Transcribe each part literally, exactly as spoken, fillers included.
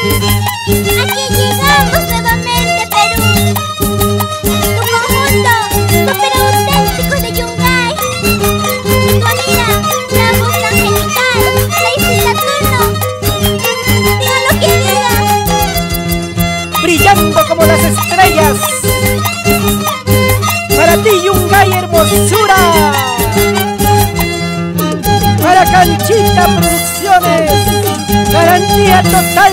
Aquí llegamos nuevamente, Perú. Tu conjunto súper auténtico de Yungay. Tu amiga, la voz angelical, Daisy Saturno. Diga lo que diga. Brillando como las estrellas. Para ti, Yungay hermosura. Para Canchita Producciones, garantía total.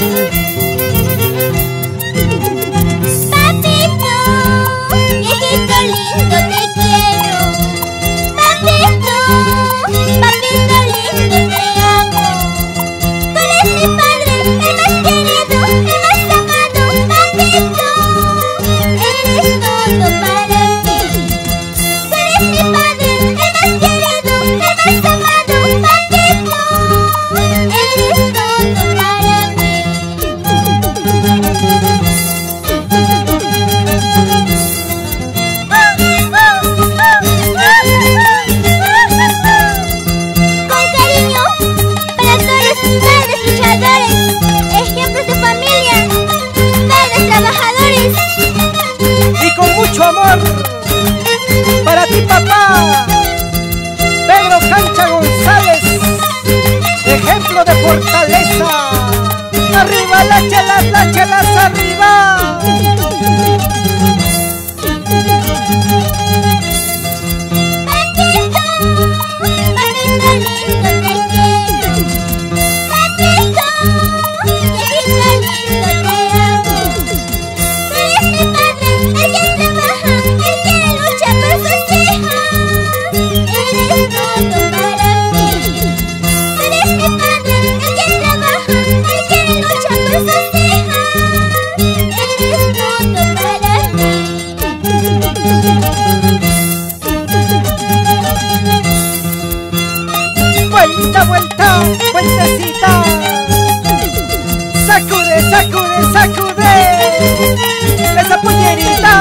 Papito, viejito lindo, te quiero. Papito, papito lindo, te amo. Tú eres mi padre, el más querido, el más amado. Papito, eres todo para mí. Tú eres mi padre, el más querido, el más amado. Papito, eres todo para mí. Con cariño para todos los padres luchadores, ejemplos de familia, padres trabajadores. Y con mucho amor para ti, papá Pedro Cancha González, ejemplo de fortaleza. Arriba las chelas, las chelas arriba. Papito, papito lindo, te quiero. Papito, viejito lindo, te amo. Tú eres mi padre, el que trabaja, el que lucha por sus hijas. Eres todo para mí. Tú eres mi padre, el que trabaja, el que lucha por sus hijas. Eres todo para mí. Vuelta, vuelta, vueltecita. Sacude, sacude, sacude esa puñerita.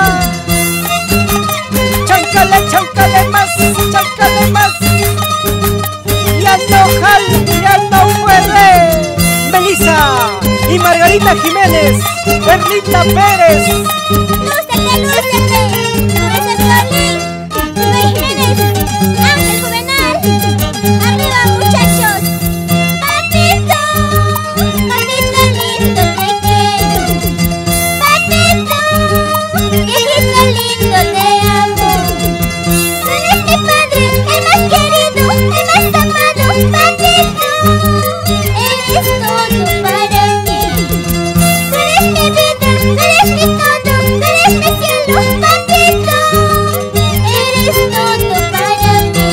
Cháncale, cháncale más, cháncale más. Ya no jala, ya no puede. Melissa y Margarita Jiménez, Berlita Pérez. Lúcete, lúcete. Tú eres el violín. Rubén Jiménez, Ángel Juvenal. Arriba, muchachos. Papito, papito lindo, te quiero. Papito, viejito lindo, te amo. Tú eres mi padre, el más querido, el más amado. Papito, eres todo para mí. Tú eres mi vida, tú eres mi todo, tú eres mi cielo. Papito, eres todo para mí.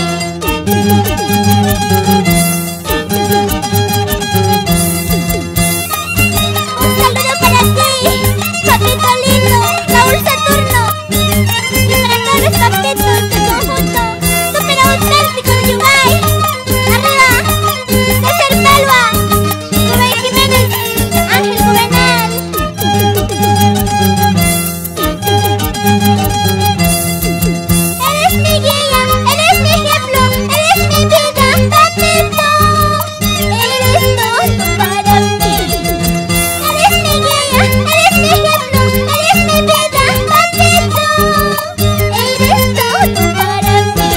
Un saludo para ti, papito lindo, Raúl Saturno. Y para todos los papitos del conjunto súper auténtico de Yungay. Arriba, César Palva, Rubén Jiménez, Ángel Juvenal. Eres mi guía, eres mi ejemplo, eres mi vida, papito. Eres todo para mí. Eres mi guía, eres mi ejemplo, eres mi vida, papito. Eres todo para mí.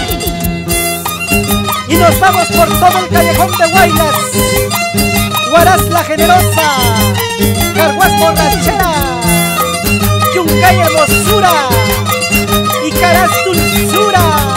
Y nos vamos por todo el callejón de Guaylas. Huaraz la generosa, Carguas borrachera, Yungay hermosura y Caras dulzura.